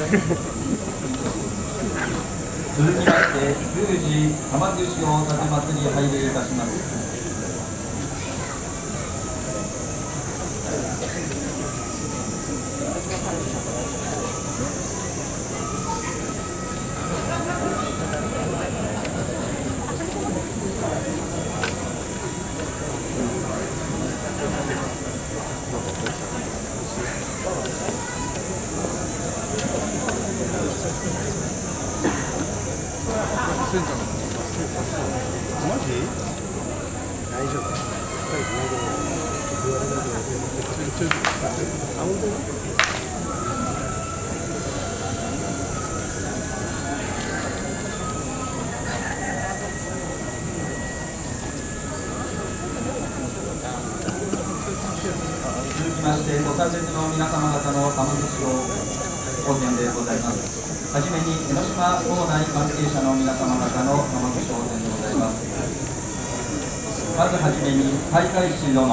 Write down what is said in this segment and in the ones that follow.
続きまして宮司玉串を立て祭り拝礼いたします。 マジ？大丈夫。あ、本当に？ 続きまして、ご参列の皆様方の玉串を奉献でございます。はじめに江ノ島島内関係者の皆様方の玉串奉献でございます。まずはじめに大会士殿、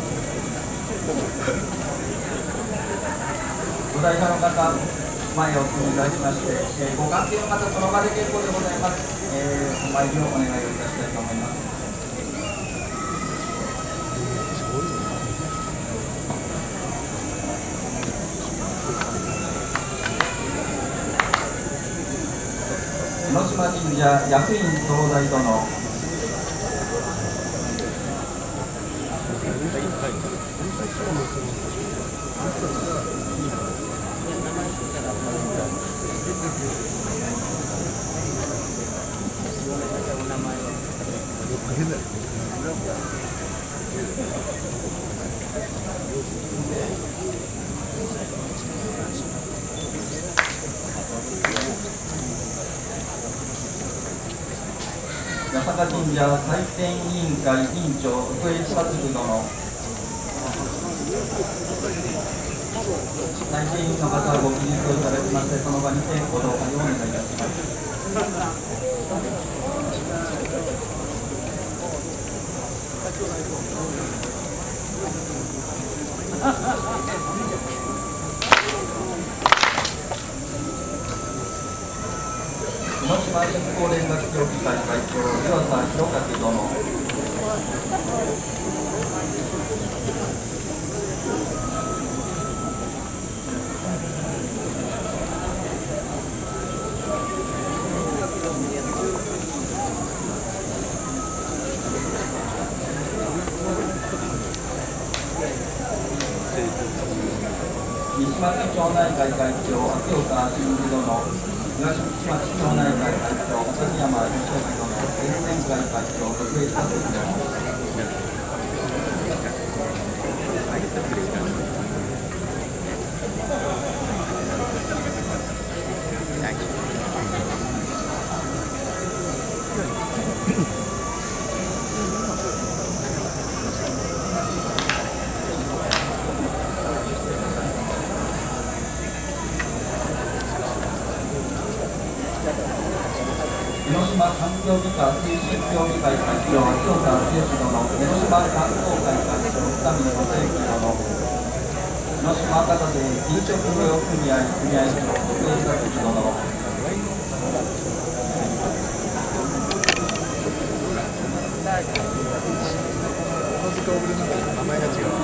ご在座の方、前をお進みいただきまして、ご関係の方、その場で結構でございます。お参りをお願いをいたしたいと思います。江ノ島神社役員総代殿、八坂神社祭典委員会委員長福江千松部殿、祭典委員の方はご起立をいただきまして、その場にてご同会をお願いいたします。江ノ島振興連絡協議会会長岩佐弘武殿、西松町内会会長秋岡真嗣殿、東松町内会会長畠山義明殿、沿線会会長福江千松殿、江ノ島環境美化推進協議会会長秋岡剛殿、江ノ島観光会会長北見正幸殿、江ノ島片手飲食業組合長福江久嗣殿、 名前が違う。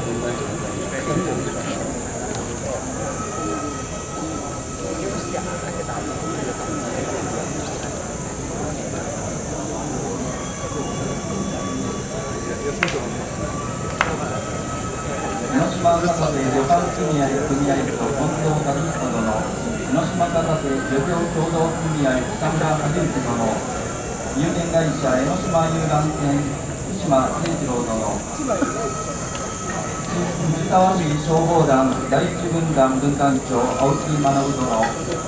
江ノ島片手旅館組合長近藤和彦殿、江ノ島片手漁業協同組合北村和之殿、有限会社江ノ島遊覧船福島誠二郎殿、藤沢市消防団第一軍団分団長青木学殿、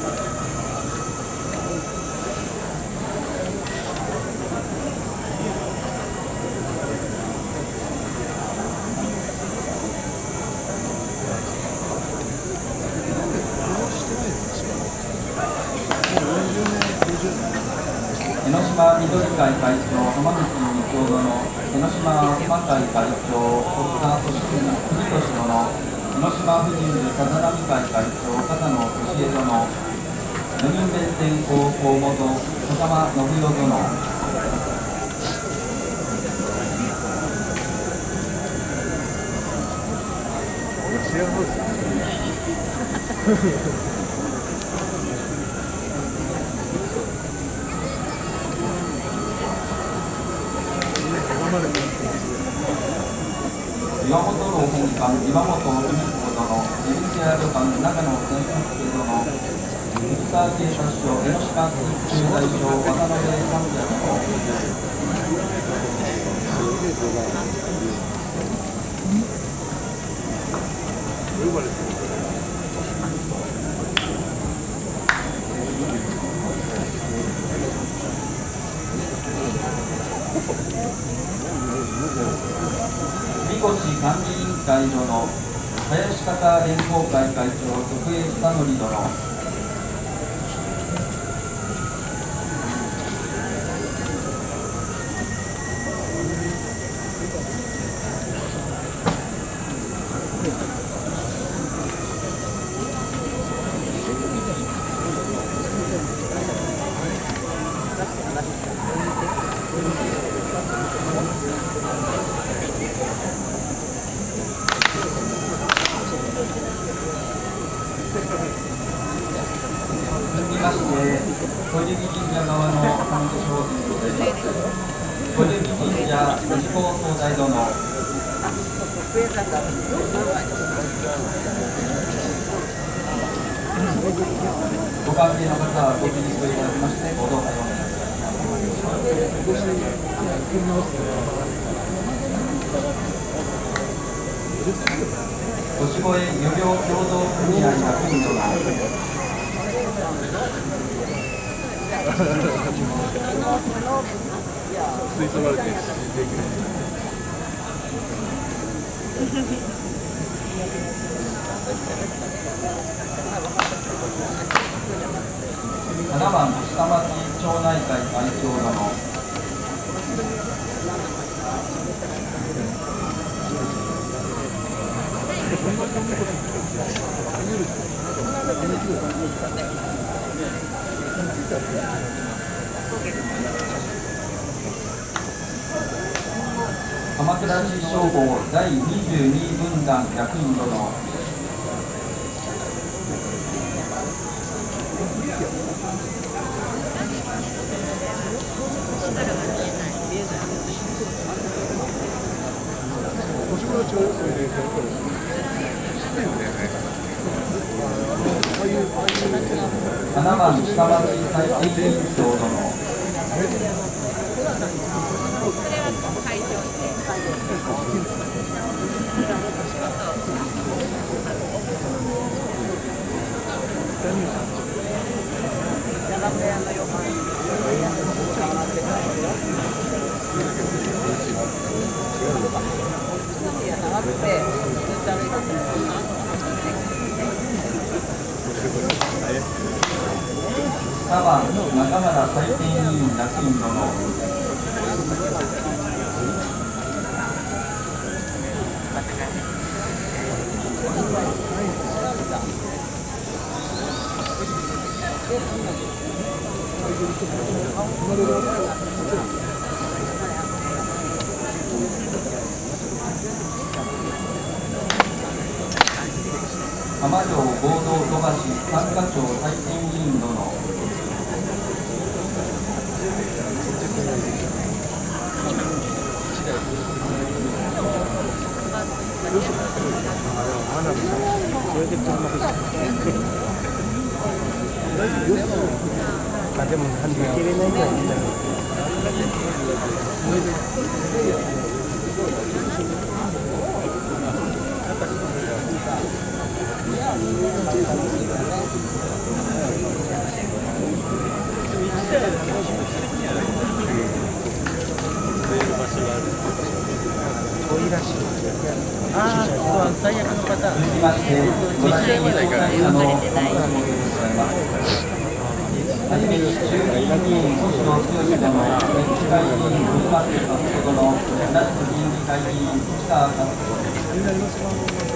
江ノ島緑会会長浜口道夫殿、江ノ島馬会会長堀田俊俊殿、江島婦人部さざ波会会長片野俊恵殿、4人弁天高校元児玉信代殿、 シェアハウス岩本楼本館岩本文彦殿、自分シェア旅館長野千作殿、藤沢警察署江ノ島駐在所渡辺三也殿、見越管理委員会殿、林方連合会会長徳江久典殿、続きまして、小柳神社側の彼女商品でございます。小柳神社吉高総大殿、ご関係の方はご起立いただきまして、ご動作をお願いします。腰越漁業協同組合役員殿、 吸い込まれて 7番下町町内会会長殿、鎌倉市消防第22分団役員殿、7番下町再生委員長殿、7番中原再生委員役員殿、浜城合同土橋三課長再生委員殿、 でも感じきれないからいいんだけど。 ああ、最悪のパターン。 続きまして、ご来店総裁の浜田でございます。はじめに衆議院議員星野剛殿、県議会議員小島誠殿、同じく議員議会議員藤川和子殿。